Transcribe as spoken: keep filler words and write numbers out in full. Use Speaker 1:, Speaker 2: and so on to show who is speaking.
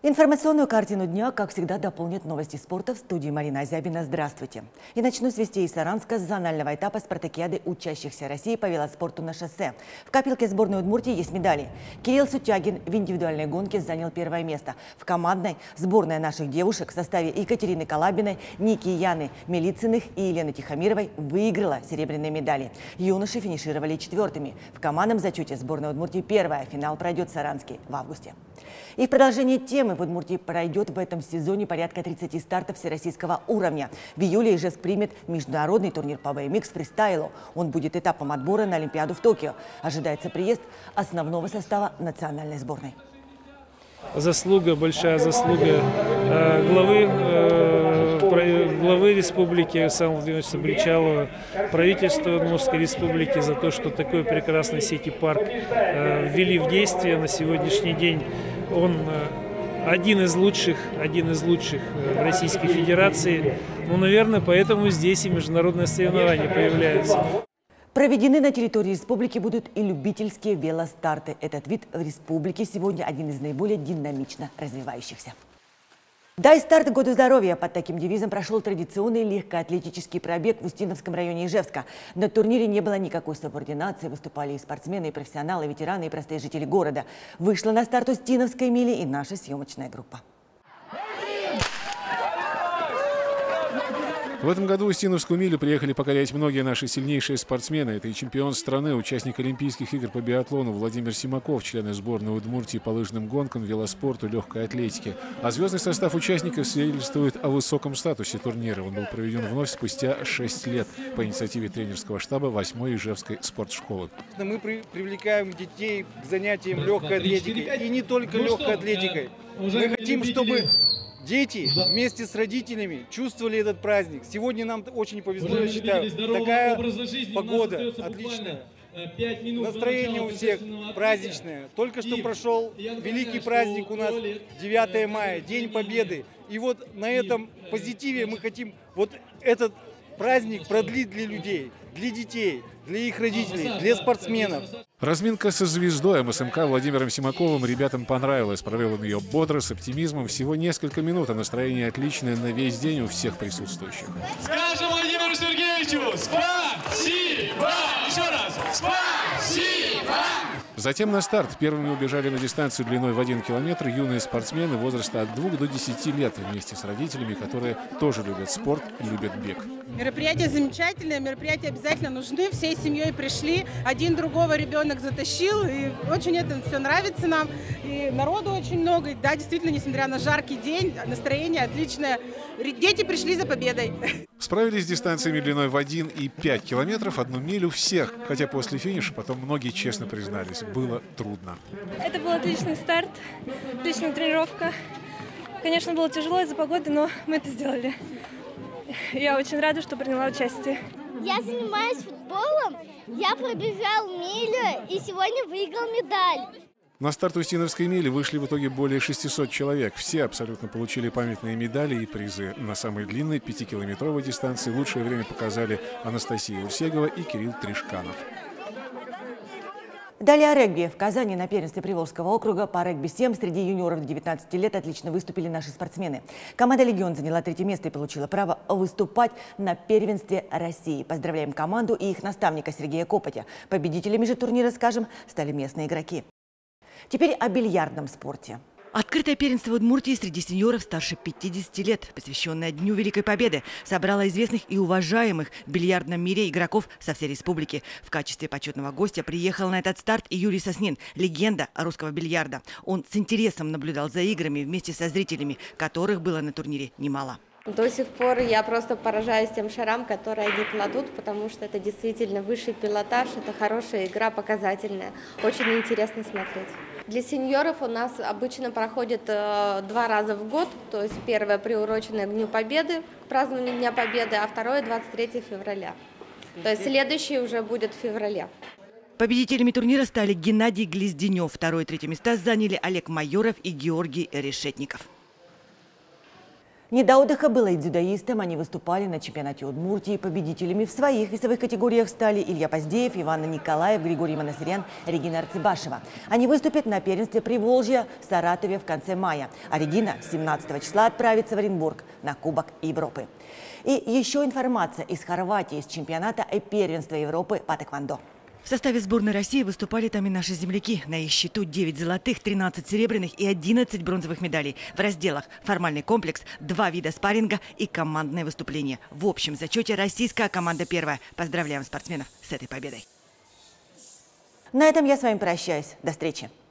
Speaker 1: Информационную картину дня, как всегда, дополнят новости спорта в студии Марина Азябина. Здравствуйте. И начну с вестей из Саранска с зонального этапа спартакиады учащихся России по велоспорту на шоссе. В копилке сборной Удмуртии есть медали. Кирилл Сутягин в индивидуальной гонке занял первое место. В командной сборная наших девушек в составе Екатерины Калабиной, Ники Яны Мелицыных и Елены Тихомировой выиграла серебряные медали. Юноши финишировали четвертыми. В командном зачете сборная Удмуртии первая. Финал пройдет в Саранске в августе. И в продолжение темы в Удмуртии пройдет в этом сезоне порядка тридцати стартов всероссийского уровня. В июле Ижевск примет международный турнир по би эм икс фристайлу. Он будет этапом отбора на Олимпиаду в Токио. Ожидается приезд основного состава национальной сборной.
Speaker 2: Заслуга, большая заслуга э, главы, э, главы республики Александра Владимировича Бричалова, правительства Удмуртской республики за то, что такой прекрасный сити-парк э, ввели в действие. На сегодняшний день он э, один из лучших, один из лучших в Российской Федерации. Ну, наверное, поэтому здесь и международные соревнования появляются.
Speaker 1: Проведены на территории республики будут и любительские велостарты. Этот вид в республике сегодня один из наиболее динамично развивающихся. Дай старт году здоровья. Под таким девизом прошел традиционный легкоатлетический пробег в Устиновском районе Ижевска. На турнире не было никакой субординации. Выступали и спортсмены, и профессионалы, и ветераны, и простые жители города. Вышла на старт Устиновской мили и наша съемочная группа.
Speaker 3: В этом году Устиновскую милю приехали покорять многие наши сильнейшие спортсмены. Это и чемпион страны, участник Олимпийских игр по биатлону Владимир Симаков, члены сборной Удмуртии по лыжным гонкам, велоспорту, легкой атлетике. А звездный состав участников свидетельствует о высоком статусе турнира. Он был проведен вновь спустя шесть лет по инициативе тренерского штаба восьмой Ижевской спортшколы.
Speaker 4: Мы при привлекаем детей к занятиям легкой атлетикой. И не только легкой атлетикой. Мы хотим, чтобы дети вместе с родителями чувствовали этот праздник. Сегодня нам очень повезло, я считаю. Такая погода отличная. Настроение у всех праздничное. Только что прошел великий праздник у нас девятое мая, День Победы. И вот на этом позитиве мы хотим вот этот праздник продлить для людей, для детей, для их родителей, для спортсменов.
Speaker 3: Разминка со звездой эм эс эм ка Владимиром Симаковым ребятам понравилась. Провел он ее бодро, с оптимизмом. Всего несколько минут, а настроение отличное на весь день у всех присутствующих.
Speaker 5: Скажем Владимиру Сергеевичу спасибо! Еще раз спасибо!
Speaker 3: Затем на старт первыми убежали на дистанцию длиной в один километр юные спортсмены возраста от двух до десяти лет вместе с родителями, которые тоже любят спорт, любят бег.
Speaker 6: Мероприятие замечательное, мероприятия обязательно нужны. Всей семьей пришли, один другого ребенок затащил, и очень это все нравится нам. И народу очень много, и, да, действительно, несмотря на жаркий день, настроение отличное. Дети пришли за победой.
Speaker 3: Справились с дистанциями длиной в один и пять километров, одну милю всех. Хотя после финиша потом многие честно признались, было трудно.
Speaker 7: Это был отличный старт, отличная тренировка. Конечно, было тяжело из-за погоды, но мы это сделали. Я очень рада, что приняла участие.
Speaker 8: Я занимаюсь футболом, я пробежал милю и сегодня выиграл медаль.
Speaker 3: На старт Устиновской мили вышли в итоге более шестисот человек. Все абсолютно получили памятные медали и призы. На самой длинной пятикилометровой дистанции лучшее время показали Анастасия Урсегова и Кирилл Тришканов.
Speaker 1: Далее о регби. В Казани на первенстве Приволжского округа по регби семь среди юниоров до девятнадцати лет отлично выступили наши спортсмены. Команда «Легион» заняла третье место и получила право выступать на первенстве России. Поздравляем команду и их наставника Сергея Копотя. Победителями же турнира, скажем, стали местные игроки. Теперь о бильярдном спорте. Открытое первенство в Удмуртии среди сеньоров старше пятидесяти лет, посвященное Дню Великой Победы, собрало известных и уважаемых в бильярдном мире игроков со всей республики. В качестве почетного гостя приехал на этот старт и Юрий Соснин, легенда русского бильярда. Он с интересом наблюдал за играми вместе со зрителями, которых было на турнире немало.
Speaker 9: До сих пор я просто поражаюсь тем шарам, которые они кладут, потому что это действительно высший пилотаж, это хорошая игра, показательная. Очень интересно смотреть. Для сеньоров у нас обычно проходит э, два раза в год, то есть первое приуроченное к Дню Победы, к празднованию Дня Победы, а второе двадцать третьего февраля. То есть следующий уже будет в феврале.
Speaker 1: Победителями турнира стали Геннадий Глизденев. Второе и третье места заняли Олег Майоров и Георгий Решетников. Не до отдыха было и дзюдоистам. Они выступали на чемпионате Удмуртии. Победителями в своих весовых категориях стали Илья Поздеев, Иван Николаев, Григорий Манасырян, Регина Арцебашева. Они выступят на первенстве Приволжья в Саратове в конце мая. А Регина семнадцатого числа отправится в Оренбург на Кубок Европы. И еще информация из Хорватии, из чемпионата и первенства Европы по тэквондо. В составе сборной России выступали там и наши земляки. На их счету девять золотых, тринадцать серебряных и одиннадцать бронзовых медалей. В разделах формальный комплекс, два вида спарринга и командное выступление. В общем зачете российская команда первая. Поздравляем спортсменов с этой победой. На этом я с вами прощаюсь. До встречи.